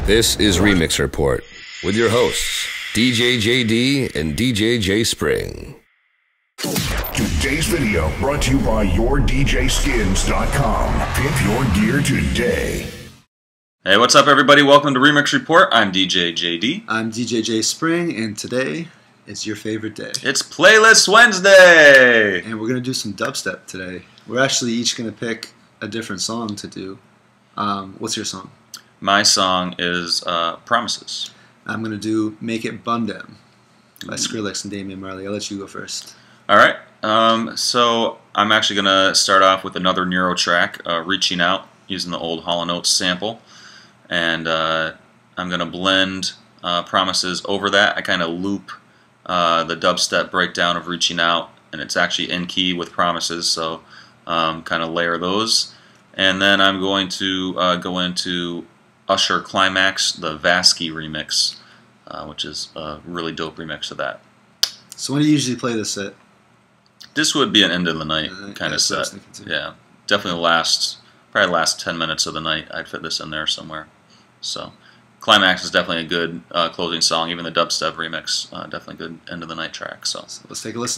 This is Remix Report with your hosts, DJ JD and DJ J Spring. Today's video brought to you by YourDJSkins.com. Pimp your gear today. Hey, what's up, everybody? Welcome to Remix Report. I'm DJ JD. I'm DJ J Spring, and today is your favorite day. It's Playlist Wednesday! And we're going to do some dubstep today. We're actually each going to pick a different song to do. What's your song? My song is Promises. I'm going to do Make It Bundem by Skrillex and Damian Marley. I'll let you go first. All right. So I'm actually going to start off with another Nero track, Reaching Out, using the old Hall & Oates sample. And I'm going to blend Promises over that. I kind of loop the dubstep breakdown of Reaching Out, and it's actually in key with Promises, so kind of layer those. And then I'm going to go into Usher Climax, the Vasky remix, which is a really dope remix of that. So when do you usually play this set? This would be an end of the night kind of set. Yeah, definitely probably last 10 minutes of the night. I'd fit this in there somewhere. So Climax is definitely a good closing song. Even the dubstep remix, definitely a good end of the night track. So let's take a listen.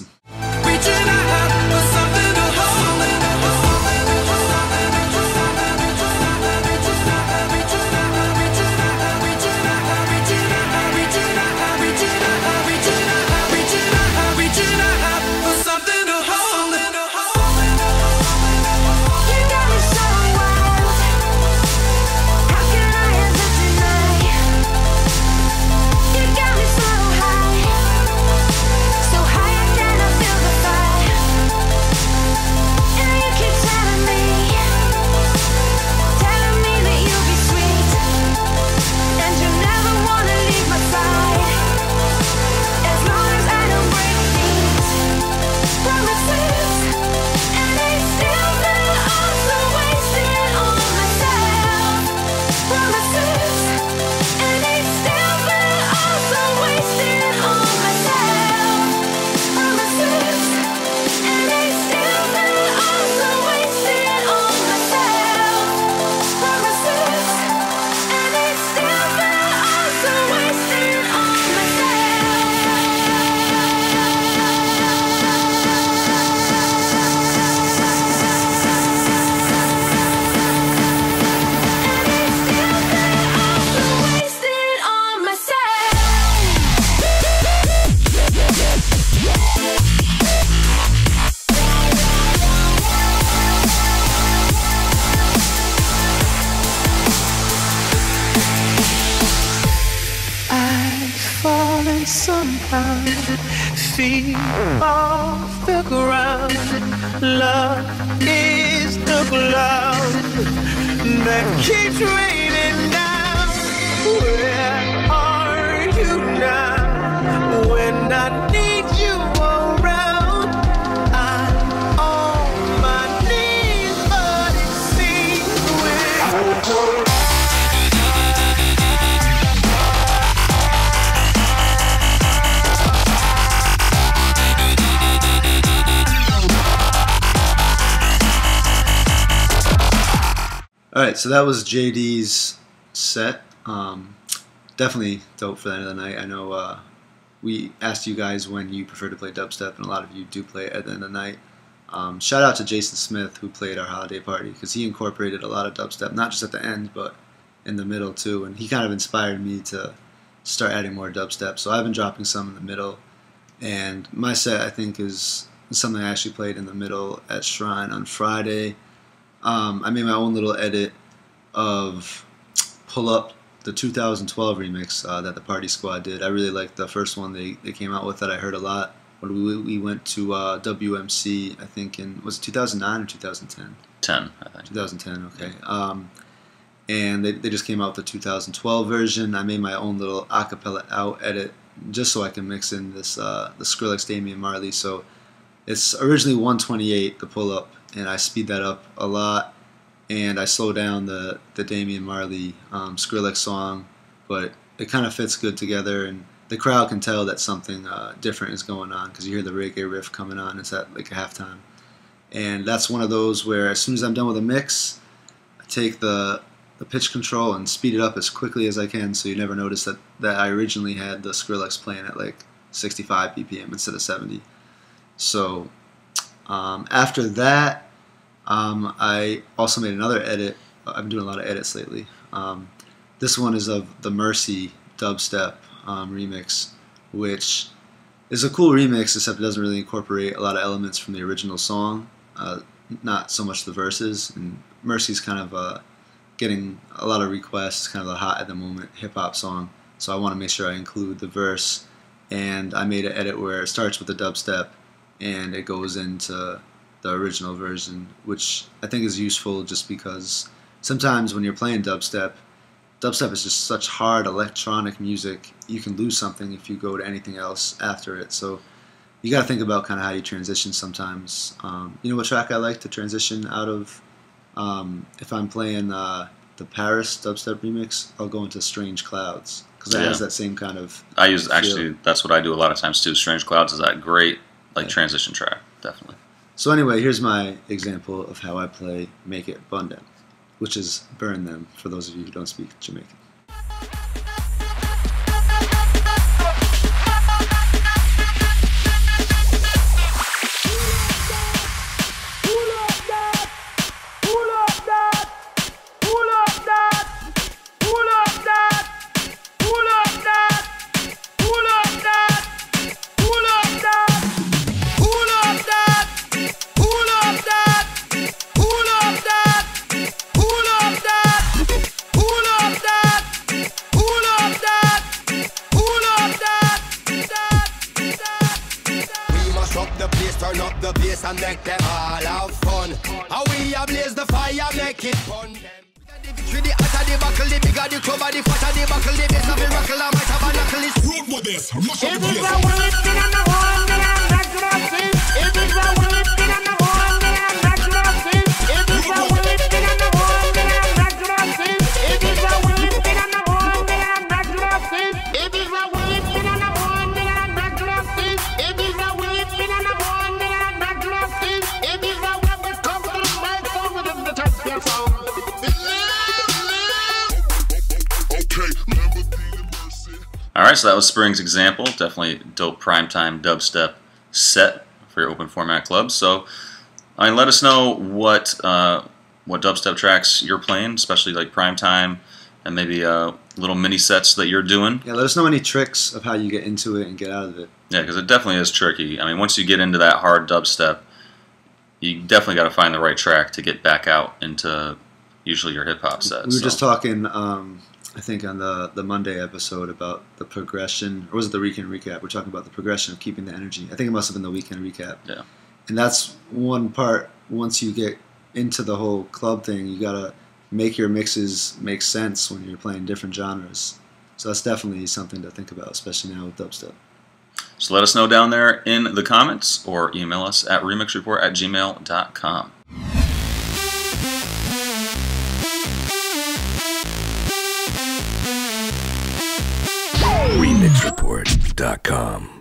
Somehow feet off the ground. Love is the cloud that keeps raining down. Where are you now? When I need you around, I'm on my knees, but it seems we're Alright, so that was JD's set. Definitely dope for the end of the night. I know we asked you guys when you prefer to play dubstep, and a lot of you do play it at the end of the night. Shout out to Jason Smith, who played our holiday party, because he incorporated a lot of dubstep, not just at the end, but in the middle too. And he kind of inspired me to start adding more dubstep. So I've been dropping some in the middle. And my set, I think, is something I actually played in the middle at Shrine on Friday. I made my own little edit of Pull Up, the 2012 remix that the Party Squad did. I really liked the first one they came out with that I heard a lot. When we went to WMC, I think was it 2009 or 2010? 10, I think. 2010, okay. And they just came out with the 2012 version. I made my own little acapella out edit just so I can mix in this the Skrillex Damian Marley. So it's originally 128, the Pull Up, and I speed that up a lot, and I slow down the Damian Marley Skrillex song, but it kind of fits good together, and the crowd can tell that something different is going on because you hear the reggae riff coming on. It's at like a halftime, and that's one of those where as soon as I'm done with a mix, I take the the pitch control and speed it up as quickly as I can, so you never notice that I originally had the Skrillex playing at like 65 BPM instead of 70. So after that, I also made another edit. I've been doing a lot of edits lately. This one is of the Mercy dubstep remix, which is a cool remix, except it doesn't really incorporate a lot of elements from the original song. Not so much the verses. And Mercy's kind of getting a lot of requests, kind of a hot at the moment hip-hop song. So I want to make sure I include the verse. And I made an edit where it starts with the dubstep and it goes into the original version, which I think is useful just because sometimes when you're playing dubstep is just such hard electronic music, you can lose something if you go to anything else after it. So you got to think about kind of how you transition sometimes. You know what track I like to transition out of? If I'm playing the Paris dubstep remix, I'll go into Strange Clouds, because it has that same kind of actually, that's what I do a lot of times too. Strange Clouds is that great transition track, definitely. So anyway, here's my example of how I play Make It Bundin', which is Burn Them, for those of you who don't speak Jamaican. And make them all have fun. How we ablaze the fire, make it fun. The victory, the hotter the buckle, the bigger the club, the fatter the buckle, the bass of the rockle, I might have a knuckle. It's road with this. Rush up the place. If it's a whipping on the horn, then I'm back to the scene. If it's a whipping on the horn, then I'm back to the scene. If it's a whipping on the horn, then I'm back to the scene. If it's a whipping on the horn, then I'm back to the scene. If it's a whipping on the horn, then I'm back to the scene. If it's a whipping on the horn. Alright, so that was Spring's example. Definitely dope primetime dubstep set for your open format club. So, I mean, let us know what dubstep tracks you're playing, especially like primetime, and maybe little mini sets that you're doing. Yeah, let us know any tricks of how you get into it and get out of it. Yeah, because it definitely is tricky. I mean, once you get into that hard dubstep, you definitely got to find the right track to get back out into usually your hip-hop set. We were just talking, I think, on the Monday episode about the progression, or was it the weekend recap? We're talking about the progression of keeping the energy. I think it must have been the weekend recap. Yeah. And that's one part, once you get into the whole club thing, you got to make your mixes make sense when you're playing different genres. So that's definitely something to think about, especially now with dubstep. So let us know down there in the comments or email us at remixreport@gmail.com. remixreport.com